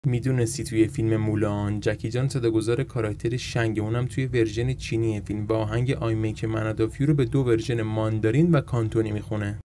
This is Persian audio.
میدونستی توی فیلم مولان جکی جان صداگذار کاراکتر شنگ، اونم توی ورژن چینی فیلم با آهنگ آی میک من اداف یو رو به 2 ورژن ماندارین و کانتونی میخونه.